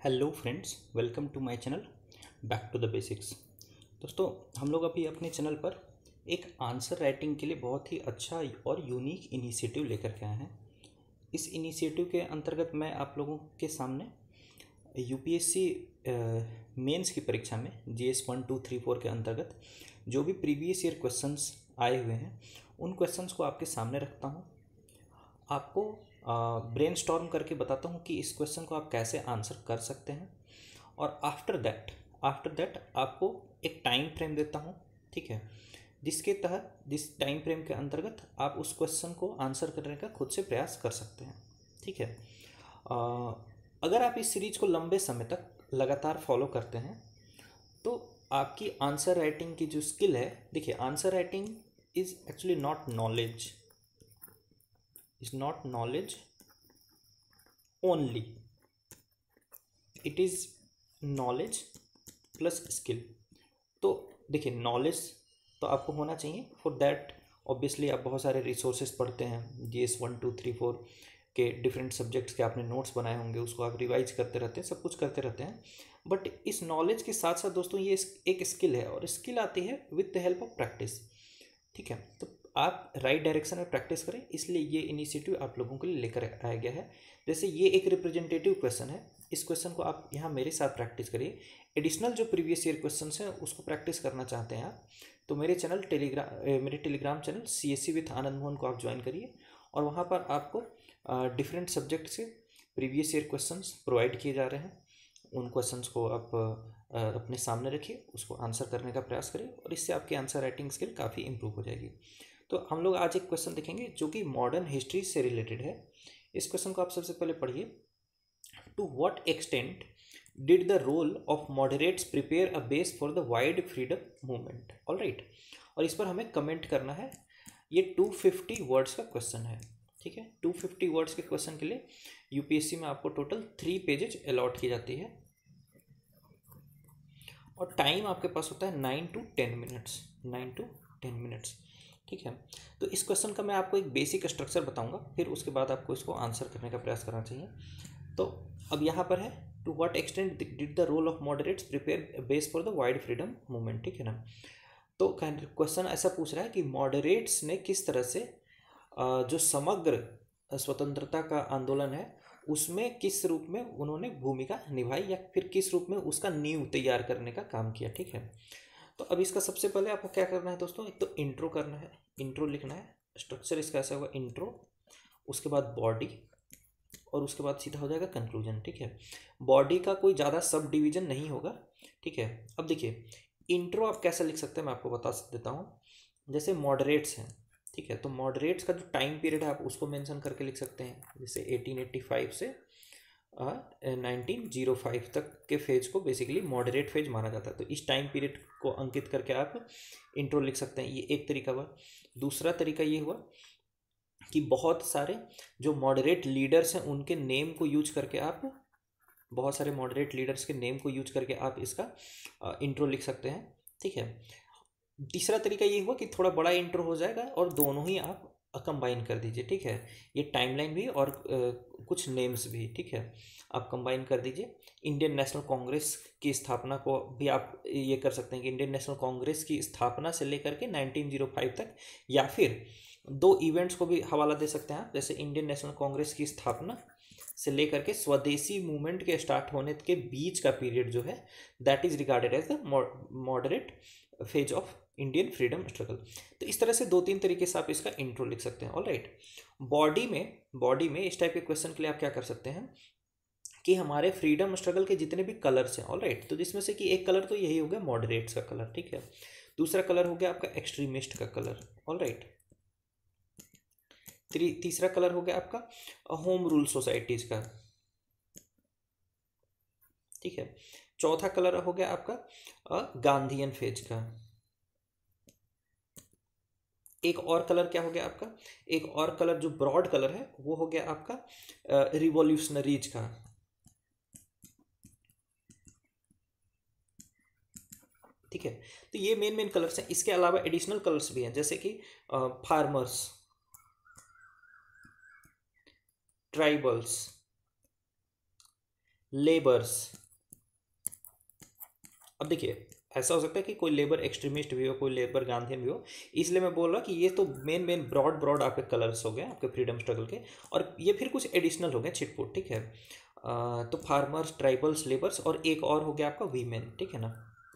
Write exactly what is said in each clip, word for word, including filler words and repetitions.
Hello friends, welcome to my channel back to the basics. दोस्तों, हम लोग अभी अपने चैनल पर एक आंसर राइटिंग के लिए बहुत ही अच्छा और यूनिक इनिशिएटिव लेकर के आए हैं। इस इनिशिएटिव के अंतर्गत मैं आप लोगों के सामने यूपीएससी मेंस की परीक्षा में GS one two three four के अंतर्गत जो भी प्रीवियस ईयर क्वेश्चंस आए हुए हैं उन क्वेश्चंस को आपके सामने रखता हूँ। आपको ब्रेनस्टॉर्म करके बताता हूँ कि इस क्वेश्चन को आप कैसे आंसर कर सकते हैं, और आफ्टर दैट आफ्टर दैट आपको एक टाइम फ्रेम देता हूँ, ठीक है, जिसके तहत जिस टाइम फ्रेम के अंतर्गत आप उस क्वेश्चन को आंसर करने का खुद से प्रयास कर सकते हैं, ठीक है। आ, अगर आप इस सीरीज को लंबे समय तक लगातार फॉलो करते हैं तो आपकी आंसर राइटिंग की जो स्किल है, देखिए, answer writing is actually not knowledge is not knowledge only, it is knowledge plus skill। तो देखिए, नॉलेज तो आपको होना चाहिए। फॉर दैट ऑब्वियसली आप बहुत सारे रिसोर्सेज पढ़ते हैं, G S one two three four के डिफरेंट सब्जेक्ट्स के आपने नोट्स बनाए होंगे, उसको आप रिवाइज करते रहते हैं, सब कुछ करते रहते हैं। बट इस नॉलेज के साथ साथ दोस्तों ये एक स्किल है, और स्किल आती है with the help of practice, ठीक है। तो आप राइट डायरेक्शन में प्रैक्टिस करें, इसलिए ये इनिशिएटिव आप लोगों के लिए लेकर आया गया है। जैसे ये एक रिप्रेजेंटेटिव क्वेश्चन है, इस क्वेश्चन को आप यहाँ मेरे साथ प्रैक्टिस करिए। एडिशनल जो प्रीवियस ईयर क्वेश्चन हैं उसको प्रैक्टिस करना चाहते हैं आप, तो मेरे चैनल टेलीग्राम मेरे Telegram channel C S C with Anand Mohan को आप ज्वाइन करिए, और वहाँ पर आपको डिफरेंट सब्जेक्ट से प्रीवियस ईयर क्वेश्चंस प्रोवाइड किए जा रहे हैं। उन क्वेश्चंस को आप अपने सामने रखिए, उसको आंसर करने का प्रयास करिए, और इससे आपकी आंसर राइटिंग स्किल काफ़ी इंप्रूव हो जाएगी। तो हम लोग आज एक क्वेश्चन देखेंगे जो कि मॉडर्न हिस्ट्री से रिलेटेड है। इस क्वेश्चन को आप सबसे पहले पढ़िए। To what extent did the role of moderates prepare a base for the wide freedom movement. All right, और इस पर हमें कमेंट करना है। ये टू फिफ्टी वर्ड्स का क्वेश्चन है, ठीक है। टू फिफ्टी वर्ड्स के क्वेश्चन के लिए यूपीएससी में आपको टोटल थ्री पेजेज अलॉट की जाती है, और टाइम आपके पास होता है nine to ten minutes nine to ten minutes ठीक है। तो इस क्वेश्चन का मैं आपको एक बेसिक स्ट्रक्चर बताऊंगा, फिर उसके बाद आपको इसको आंसर करने का प्रयास करना चाहिए। तो अब यहाँ पर है, to what extent did the role of moderates prepare base for the wide freedom movement, ठीक है ना। तो क्वेश्चन ऐसा पूछ रहा है कि मॉडरेट्स ने किस तरह से जो समग्र स्वतंत्रता का आंदोलन है उसमें किस रूप में उन्होंने भूमिका निभाई, या फिर किस रूप में उसका नींव तैयार करने का काम किया, ठीक है। तो अब इसका सबसे पहले आपको क्या करना है दोस्तों, एक तो इंट्रो करना है, इंट्रो लिखना है। स्ट्रक्चर इसका ऐसा होगा, इंट्रो, उसके बाद बॉडी, और उसके बाद सीधा हो जाएगा कंक्लूजन, ठीक है। बॉडी का कोई ज़्यादा सब डिवीजन नहीं होगा, ठीक है। अब देखिए, इंट्रो आप कैसे लिख सकते हैं मैं आपको बता देता हूँ। जैसे मॉडरेट्स हैं, ठीक है, तो मॉडरेट्स का जो टाइम पीरियड है आप उसको मेंशन करके लिख सकते हैं। जैसे एटीन एट्टी फाइव से नाइनटीन जीरो फाइव तक के फेज को बेसिकली मॉडरेट फेज माना जाता है, तो इस टाइम पीरियड को अंकित करके आप इंट्रो लिख सकते हैं। ये एक तरीका हुआ। दूसरा तरीका ये हुआ कि बहुत सारे जो मॉडरेट लीडर्स हैं उनके नेम को यूज करके आप बहुत सारे मॉडरेट लीडर्स के नेम को यूज करके आप इसका इंट्रो लिख सकते हैं, ठीक है। तीसरा तरीका ये हुआ कि थोड़ा बड़ा इंट्रो हो जाएगा और दोनों ही आप कंबाइन कर दीजिए, ठीक है। ये टाइमलाइन भी और आ, कुछ नेम्स भी, ठीक है, आप कंबाइन कर दीजिए। इंडियन नेशनल कांग्रेस की स्थापना को भी आप ये कर सकते हैं कि इंडियन नेशनल कांग्रेस की स्थापना से लेकर के नाइनटीन जीरो फाइव तक, या फिर दो इवेंट्स को भी हवाला दे सकते हैं आप। जैसे इंडियन नेशनल कांग्रेस की स्थापना से लेकर के स्वदेशी मूवमेंट के स्टार्ट होने के बीच का पीरियड जो है, that is regarded as the moderate phase of Indian freedom struggle. तो इस तरह से दो तीन तरीके से आप इसका इंट्रो लिख सकते हैं। ऑल राइट, बॉडी में बॉडी में इस टाइप के क्वेश्चन के लिए आप क्या कर सकते हैं कि हमारे फ्रीडम स्ट्रगल के जितने भी कलर्स हैं, ऑल राइट, तो जिसमें से कि एक कलर तो यही हो गया मॉडरेट्स का कलर, ठीक है। दूसरा कलर हो गया आपका एक्सट्रीमिस्ट का कलर, ऑल राइट। तीसरा कलर हो गया आपका होम रूल सोसाइटीज का, ठीक है। चौथा कलर हो गया आपका गांधीयन फेज का। एक और कलर क्या हो गया आपका, एक और कलर जो ब्रॉड कलर है वो हो गया आपका रिवॉल्यूशनरीज का, ठीक है। तो ये मेन मेन कलर्स हैं। इसके अलावा एडिशनल कलर्स भी हैं, जैसे कि फार्मर्स, ट्राइबल्स, लेबर्स। अब देखिए ऐसा हो सकता है कि कोई लेबर एक्सट्रीमिस्ट भी हो, कोई लेबर गांधीयन भी हो, इसलिए मैं बोल रहा कि ये तो मेन मेन ब्रॉड ब्रॉड आपके कलर्स हो गए आपके फ्रीडम स्ट्रगल के, और ये फिर कुछ एडिशनल हो गए छिटपुट, ठीक है। अ, तो फार्मर्स, ट्राइबल्स, लेबर्स, और एक और हो गया आपका वीमेन, ठीक है ना।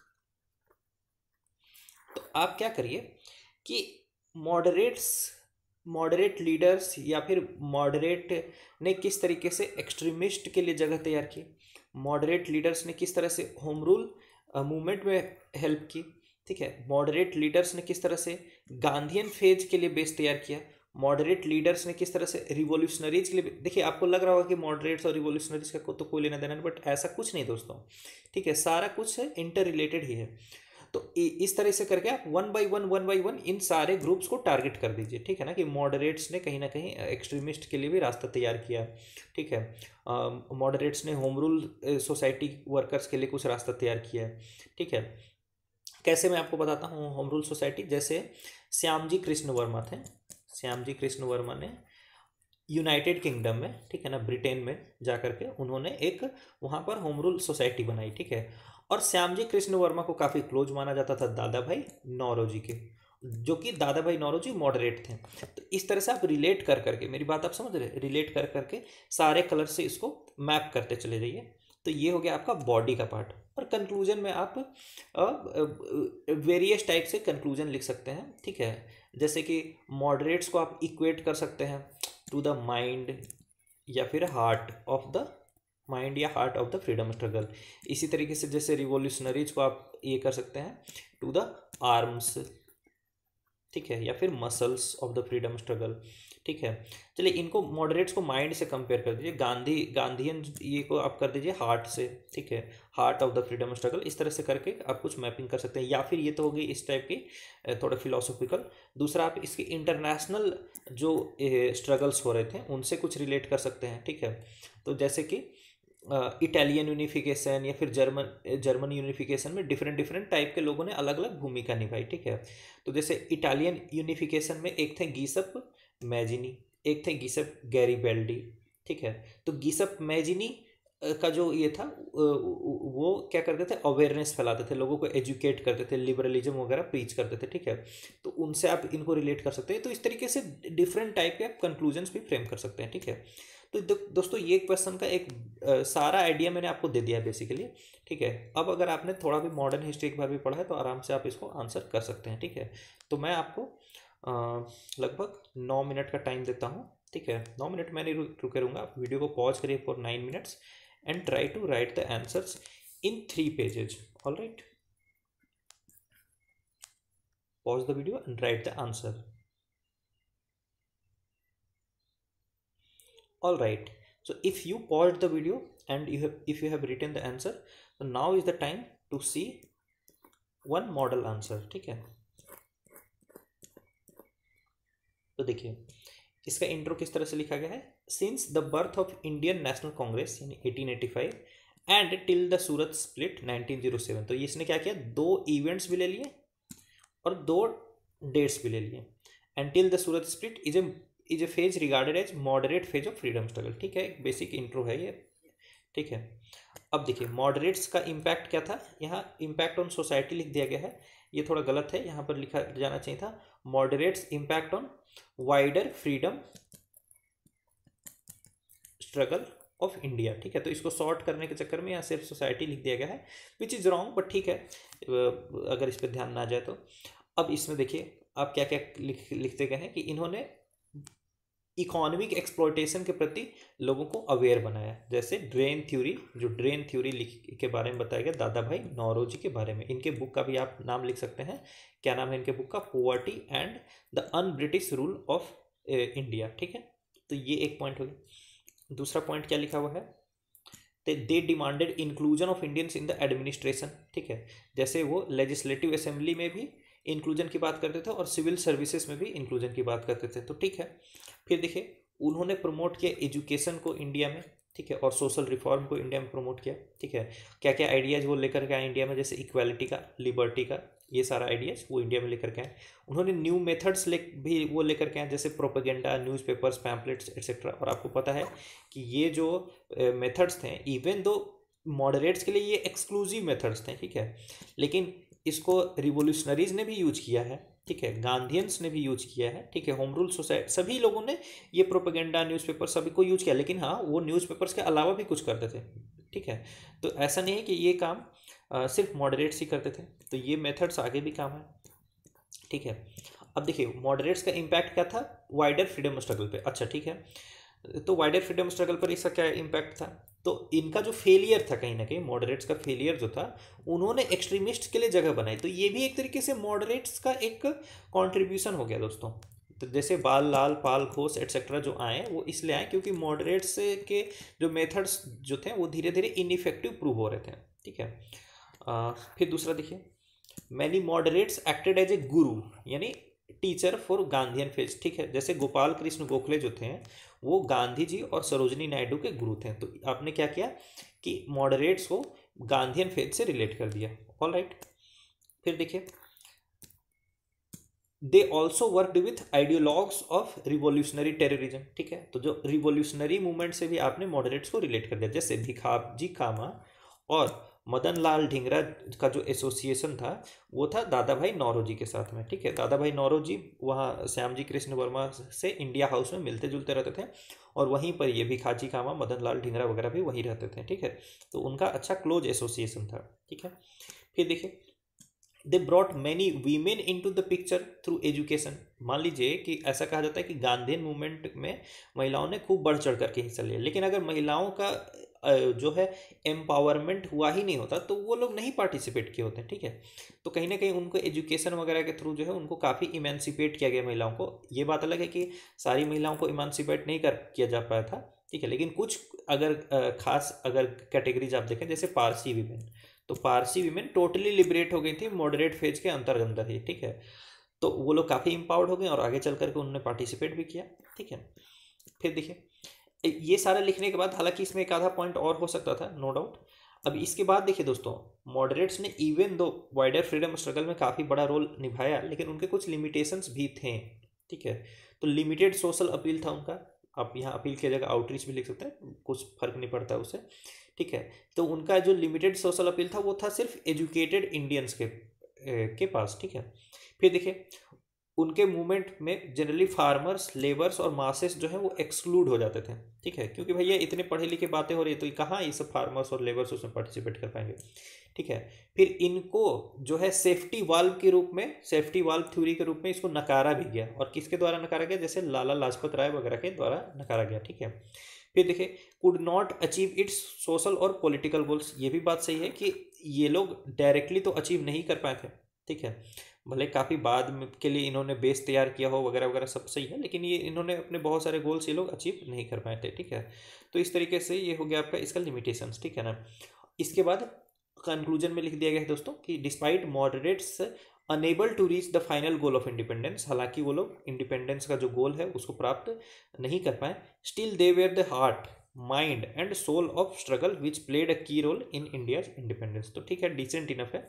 तो आप क्या करिए कि मॉडरेट्स मॉडरेट लीडर्स या फिर मॉडरेट ने किस तरीके से एक्सट्रीमिस्ट के लिए जगह तैयार की, मॉडरेट लीडर्स ने किस तरह से होम रूल मूवमेंट में हेल्प की, ठीक है। मॉडरेट लीडर्स ने किस तरह से गांधीयन फेज के लिए बेस तैयार किया, मॉडरेट लीडर्स ने किस तरह से रिवॉल्यूशनरीज के लिए। देखिए आपको लग रहा होगा कि मॉडरेट्स और रिवॉल्यूशनरीज का तो कोई लेना देना नहीं, बट ऐसा कुछ नहीं दोस्तों, ठीक है। सारा कुछ है इंटर रिलेटेड ही है। तो इस तरह से करके आप one by one one by one इन सारे ग्रुप्स को टारगेट कर दीजिए, ठीक है ना। कि मॉडरेट्स ने कहीं ना कहीं एक्सट्रीमिस्ट के लिए भी रास्ता तैयार किया, ठीक है। मॉडरेट्स ने होम रूल सोसाइटी वर्कर्स के लिए कुछ रास्ता तैयार किया है, ठीक है। कैसे, मैं आपको बताता हूँ होम रूल सोसाइटी। जैसे श्यामजी कृष्ण वर्मा थे, श्यामजी कृष्ण वर्मा ने यूनाइटेड किंगडम में, ठीक है ना, ब्रिटेन में जा करके उन्होंने एक वहाँ पर होम रूल सोसाइटी बनाई, ठीक है। और श्यामजी कृष्ण वर्मा को काफ़ी क्लोज माना जाता था दादा भाई नौरोजी के, जो कि दादा भाई नौरोजी मॉडरेट थे। तो इस तरह से आप रिलेट कर करके, मेरी बात आप समझ रहे, रिलेट कर करके सारे कलर से इसको मैप करते चले जाइए। तो ये हो गया आपका बॉडी का पार्ट। और कंक्लूजन में आप वेरियस टाइप से कंक्लूजन लिख सकते हैं, ठीक है। जैसे कि मॉडरेट्स को आप इक्वेट कर सकते हैं टू द माइंड या फिर हार्ट ऑफ द माइंड या heart of the freedom struggle. इसी तरीके से जैसे रिवॉल्यूशनरीज को आप ये कर सकते हैं टू द आर्म्स, ठीक है, या फिर muscles of the freedom struggle, ठीक है। चलिए इनको मॉडरेट्स को माइंड से कंपेयर कर दीजिए, गांधी गांधीयन ये को आप कर दीजिए हार्ट से, ठीक है, heart of the freedom struggle. इस तरह से करके आप कुछ मैपिंग कर सकते हैं। या फिर ये तो हो गई इस टाइप की थोड़ा फिलोसॉफिकल। दूसरा आप इसके इंटरनेशनल जो स्ट्रगल्स हो रहे थे उनसे कुछ रिलेट कर सकते हैं, ठीक है। तो जैसे कि इटालियन यूनिफिकेशन या फिर जर्मन जर्मन यूनिफिकेशन में डिफरेंट डिफरेंट टाइप के लोगों ने अलग अलग भूमिका निभाई, ठीक है। तो जैसे इटालियन यूनिफिकेशन में एक थे गीसप मैजिनी, एक थे गीसप गैरिबेल्डी, ठीक है। तो गीसप मैजिनी का जो ये था वो क्या करते थे, अवेयरनेस फैलाते थे, लोगों को एजुकेट करते थे, लिबरलिज्म वगैरह प्रीच करते थे, ठीक है। तो उनसे आप इनको रिलेट कर सकते हैं। तो इस तरीके से डिफरेंट टाइप के आप कंक्लूजन्स भी फ्रेम कर सकते हैं, ठीक है। तो दो, दोस्तों ये क्वेश्चन का एक आ, सारा आइडिया मैंने आपको दे दिया बेसिकली, ठीक है। अब अगर आपने थोड़ा भी मॉडर्न हिस्ट्री के बारे में पढ़ा है तो आराम से आप इसको आंसर कर सकते हैं, ठीक है। तो मैं आपको लगभग नौ मिनट का टाइम देता हूँ, ठीक है। नौ मिनट मैं नहीं रुके रहूँगा, आप वीडियो को पॉज करिए for nine minutes and try to write the answers in three pages, all right. Pause the video and write the answer, all right. So if you paused the video and you have if you have written the answer, so now is the time to see one model answer, ठीक है। तो देखिए इसका intro किस तरह से लिखा गया है। Since the birth of Indian National Congress यानी eighteen eighty five and till the Surat split nineteen zero seven, तो इसने क्या किया, दो इवेंट्स भी ले लिए और दो डेट्स भी ले लिए। And till the Surat split is a is a phase regarded as moderate phase of freedom struggle, ठीक है। एक बेसिक इंट्रो है ये, ठीक है। अब देखिए मॉडरेट्स का इम्पैक्ट क्या था, यहाँ इम्पैक्ट ऑन सोसाइटी लिख दिया गया है, ये थोड़ा गलत है, यहाँ पर लिखा जाना चाहिए था moderates impact on wider freedom struggle of India, ठीक है। तो इसको शॉर्ट करने के चक्कर में यहाँ सिर्फ सोसाइटी लिख दिया गया है, विच इज़ रॉन्ग, बट ठीक है अगर इस पर ध्यान ना जाए तो। अब इसमें देखिए आप क्या क्या लिख लिखते गए हैं कि इन्होंने इकोनॉमिक एक्सप्लॉयटेशन के प्रति लोगों को अवेयर बनाया। जैसे ड्रेन थ्योरी, जो ड्रेन थ्योरी लिख के बारे में बताया गया दादा भाई नौरोजी के बारे में। इनके बुक का भी आप नाम लिख सकते हैं, क्या नाम है इनके बुक का, poverty and the un British rule of India, ठीक है। तो ये एक पॉइंट हो गया। दूसरा पॉइंट क्या लिखा हुआ है, they demanded inclusion of Indians in the administration, ठीक है। जैसे वो लेजिस्लेटिव असेंबली में भी इंक्लूजन की बात करते थे और सिविल सर्विसेज में भी इंक्लूजन की बात करते थे, तो ठीक है। फिर देखिए उन्होंने प्रमोट किया एजुकेशन को इंडिया में, ठीक है, और सोशल रिफॉर्म को इंडिया में प्रमोट किया, ठीक है। क्या क्या आइडियाज़ वो लेकर के आए इंडिया में, जैसे इक्वालिटी का, लिबर्टी का, ये सारा आइडियाज़ वो इंडिया में लेकर के आए। उन्होंने न्यू मेथड्स ले भी वो लेकर के आए, जैसे प्रोपेगेंडा, न्यूज़पेपर्स, पैम्पलेट्स एक्सेट्रा। और आपको पता है कि ये जो मेथड्स थे, इवन दो मॉडरेट्स के लिए ये एक्सक्लूसिव मेथड्स थे, ठीक है, लेकिन इसको रिवोल्यूशनरीज ने भी यूज किया है, ठीक है, गांधीयंस ने भी यूज किया है, ठीक है, होम रूल सोसाइटी, सभी लोगों ने ये प्रोपेगेंडा न्यूज़पेपर सभी को यूज किया, लेकिन हाँ वो न्यूज़पेपर्स के अलावा भी कुछ करते थे, ठीक है। तो ऐसा नहीं है कि ये काम आ, सिर्फ मॉडरेट्स ही करते थे, तो ये मेथड्स आगे भी काम है, ठीक है। अब देखिए मॉडरेट्स का इम्पैक्ट क्या था वाइडर फ्रीडम स्ट्रगल पे। अच्छा ठीक है, तो वाइडर फ्रीडम स्ट्रगल पर इसका क्या इम्पैक्ट था, तो इनका जो फेलियर था, कहीं ना कहीं मॉडरेट्स का फेलियर जो था, उन्होंने एक्सट्रीमिस्ट के लिए जगह बनाई, तो ये भी एक तरीके से मॉडरेट्स का एक कंट्रीब्यूशन हो गया दोस्तों। तो जैसे बाल लाल पाल घोष एटसेट्रा जो आए वो इसलिए आए क्योंकि मॉडरेट्स के जो मेथड्स जो थे वो धीरे धीरे इनइफेक्टिव प्रूव हो रहे थे, ठीक है। आ, फिर दूसरा देखिए, many moderates acted as a guru यानी टीचर फॉर गांधीयन फेज, ठीक है, जैसे गोपाल कृष्ण गोखले जो थे वो गांधी जी और सरोजनी नायडू के गुरु थे, तो आपने क्या किया कि मॉडरेट्स को गांधीयन फेज से रिलेट कर दिया, ऑल राइट। फिर देखिए, they also worked with ideologues of revolutionary terrorism, ठीक है, तो जो रिवोल्यूशनरी मूवमेंट से भी आपने मॉडरेट्स को रिलेट कर दिया, जैसे भिखाजी कामा और मदन लाल ढींगरा का जो एसोसिएशन था वो था दादा भाई नौरोजी के साथ में, ठीक है। दादा भाई नौरोजी वहाँ श्यामजी कृष्ण वर्मा से इंडिया हाउस में मिलते जुलते रहते थे, और वहीं पर ये भिखाजी कामा मदन लाल ढींगरा वगैरह भी वहीं रहते थे, ठीक है, तो उनका अच्छा क्लोज एसोसिएशन था, ठीक है। फिर देखिए, they brought many women into the picture through education. मान लीजिए कि ऐसा कहा जाता है कि गांधीयन मूवमेंट में महिलाओं ने खूब बढ़ चढ़ करके हिस्सा लिया, लेकिन अगर महिलाओं का जो है एम्पावरमेंट हुआ ही नहीं होता तो वो लोग नहीं पार्टिसिपेट किए होते, ठीक है। तो कहीं ना कहीं उनको एजुकेशन वगैरह के थ्रू जो है उनको काफ़ी इमेंसिपेट किया गया महिलाओं को। ये बात अलग है कि सारी महिलाओं को इमेंसिपेट नहीं कर किया जा पाया था, ठीक है, लेकिन कुछ अगर खास अगर कैटेगरीज आप देखें, जैसे पारसी वीमेन, तो पारसी वीमेन टोटली लिबरेट हो गई थी मॉडरेट फेज के अंतर अंदर ही, ठीक है, तो वो लोग काफ़ी इम्पावर्ड हो गए और आगे चल करके उन्होंने पार्टिसिपेट भी किया, ठीक है। फिर देखिए, ये सारा लिखने के बाद हालांकि इसमें एक आधा पॉइंट और हो सकता था, नो डाउट। अब इसके बाद देखिए दोस्तों, मॉडरेट्स ने even though wider freedom struggle में काफ़ी बड़ा रोल निभाया, लेकिन उनके कुछ लिमिटेशंस भी थे, ठीक है। तो लिमिटेड सोशल अपील था उनका, आप यहाँ अपील की जगह आउटरीच भी लिख सकते हैं, कुछ फर्क नहीं पड़ता उससे, ठीक है। तो उनका जो लिमिटेड सोशल अपील था वो था सिर्फ एजुकेटेड इंडियंस के के पास, ठीक है। फिर देखिए, उनके मूवमेंट में जनरली फार्मर्स, लेबर्स और मासेस जो है वो एक्सक्लूड हो जाते थे, ठीक है, क्योंकि भैया इतने पढ़े लिखे बातें हो रही है तो कहाँ ये सब फार्मर्स और लेबर्स उसमें पार्टिसिपेट कर पाएंगे, ठीक है। फिर इनको जो है सेफ्टी वाल्व के रूप में, सेफ्टी वाल्व थ्योरी के रूप में इसको नकारा भी गया, और किसके द्वारा नकारा गया, जैसे लाला लाजपत राय वगैरह के द्वारा नकारा गया, ठीक है। फिर देखिए, could not achieve its social और पॉलिटिकल गोल्स, ये भी बात सही है कि ये लोग डायरेक्टली तो अचीव नहीं कर पाए थे, ठीक है, भले काफ़ी बाद में के लिए इन्होंने बेस तैयार किया हो वगैरह वगैरह सब सही है, लेकिन ये इन्होंने अपने बहुत सारे गोल्स ये लोग अचीव नहीं कर पाए थे, ठीक है। तो इस तरीके से ये हो गया आपका इसका लिमिटेशंस, ठीक है ना। इसके बाद कंक्लूजन में लिख दिया गया है दोस्तों कि despite moderates unable to reach the final goal of independence, हालांकि वो लोग इंडिपेंडेंस का जो गोल है उसको प्राप्त नहीं कर पाए, still they were the heart mind and soul of struggle which played a key role in India's independence. तो ठीक है, डिसेंट इनफ है।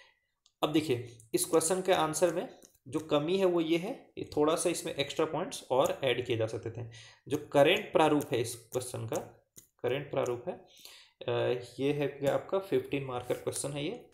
अब देखिए, इस क्वेश्चन के आंसर में जो कमी है वो ये है, ये थोड़ा सा इसमें एक्स्ट्रा पॉइंट्स और ऐड किए जा सकते थे। जो करेंट प्रारूप है इस क्वेश्चन का, करेंट प्रारूप है ये है कि आपका फिफ्टीन मार्कर क्वेश्चन है ये,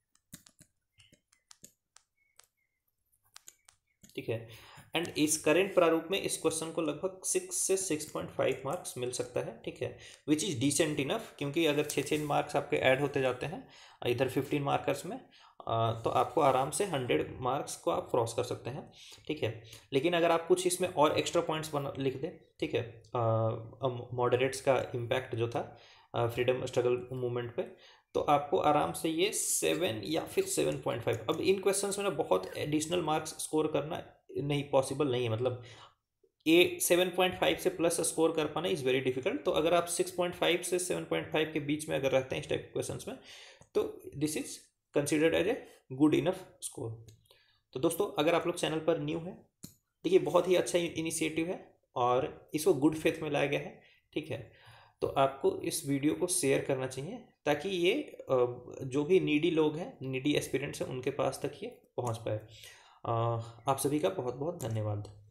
ठीक है। एंड इस करेंट प्रारूप में इस क्वेश्चन को लगभग सिक्स से सिक्स पॉइंट फाइव मार्क्स मिल सकता है, ठीक है, विच इज़ डिसेंट इनफ, क्योंकि अगर छः छः मार्क्स आपके ऐड होते जाते हैं इधर फिफ्टीन मार्कर्स में, तो आपको आराम से हंड्रेड मार्क्स को आप क्रॉस कर सकते हैं, ठीक है। लेकिन अगर आप कुछ इसमें और एक्स्ट्रा पॉइंट्स बना लिख दें, ठीक है, मॉडरेट्स का इम्पैक्ट जो था फ्रीडम स्ट्रगल मूवमेंट पे, तो आपको आराम से ये सेवन या फिर सेवन पॉइंट फाइव, अब इन क्वेश्चंस में ना बहुत एडिशनल मार्क्स स्कोर करना नहीं पॉसिबल नहीं है, मतलब ए सेवन पॉइंट फाइव से प्लस स्कोर कर पाना इज़ वेरी डिफिकल्ट। तो अगर आप सिक्स पॉइंट फाइव से सेवन पॉइंट फाइव के बीच में अगर रहते हैं इस टाइप के क्वेश्चंस में, तो this is considered as a good enough score. तो दोस्तों, अगर आप लोग चैनल पर न्यू हैं, देखिए बहुत ही अच्छा इनिशिएटिव है और इसको गुड फेथ में लाया गया है, ठीक है। तो आपको इस वीडियो को शेयर करना चाहिए ताकि ये जो भी नीडी लोग हैं, नीडी एस्पिरेंट्स हैं, उनके पास तक ये पहुंच पाए। आप सभी का बहुत बहुत धन्यवाद।